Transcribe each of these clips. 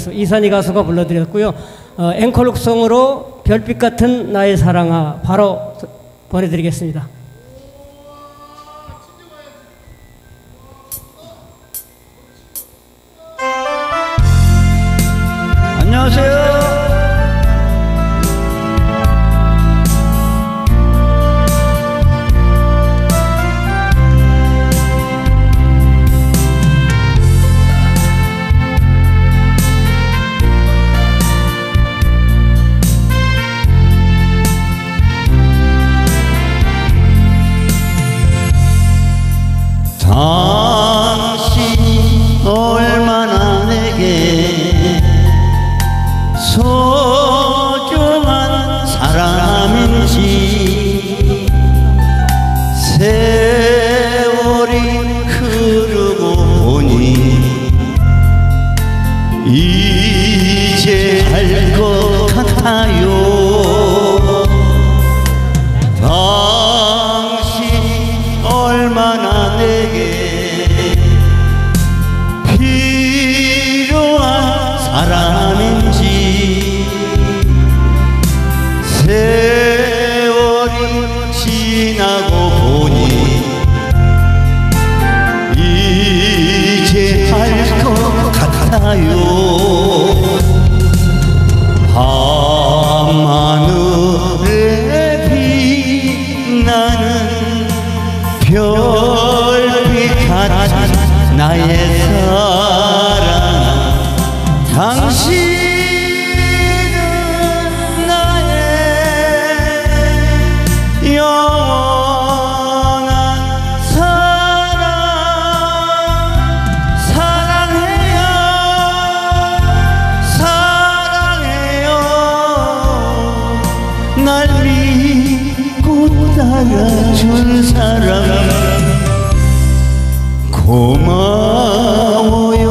이산희 가수가 불러드렸고요. 앵콜송으로 별빛 같은 나의 사랑아 바로 보내드리겠습니다. 안녕하세요. 당신 얼마나 내게 소중한 사람인지 세월이 흐르고 보니 이제 알 것 같아요. 얼마나 내게 필요한 사람인지 세월이 지나고 보니 이제 알 것 같아요. 밤하늘에 빛나는 별빛 같은 나의 사랑 당신은 나의 영원한 사랑 사랑해요 사랑해요 날 믿고 따라준 사람 고마워요.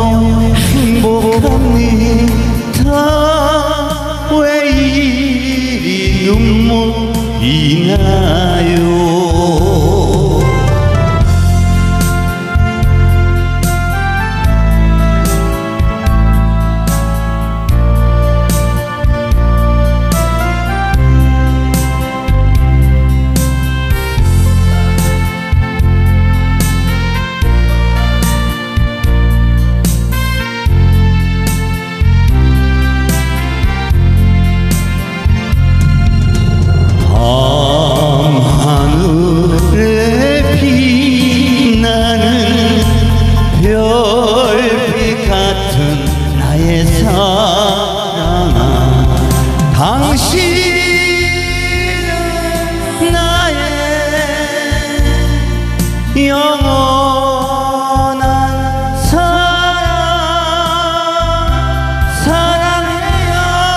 행복합니다. 왜 이리 눈물이 나요. 별빛 같은 나의 사랑아 당신은 나의 영원한 사랑 사랑해요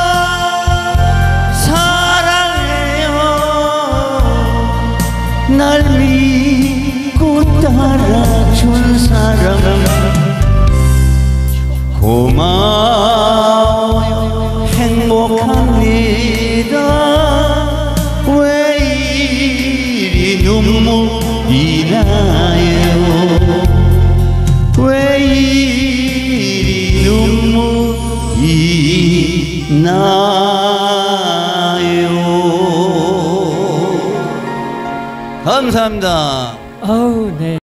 사랑해요 날 믿고 따라준 사람 고마워요. 행복합니다. 왜 이리 눈물이 나요. 왜 이리 눈물이 나요. 감사합니다. 아우, 네.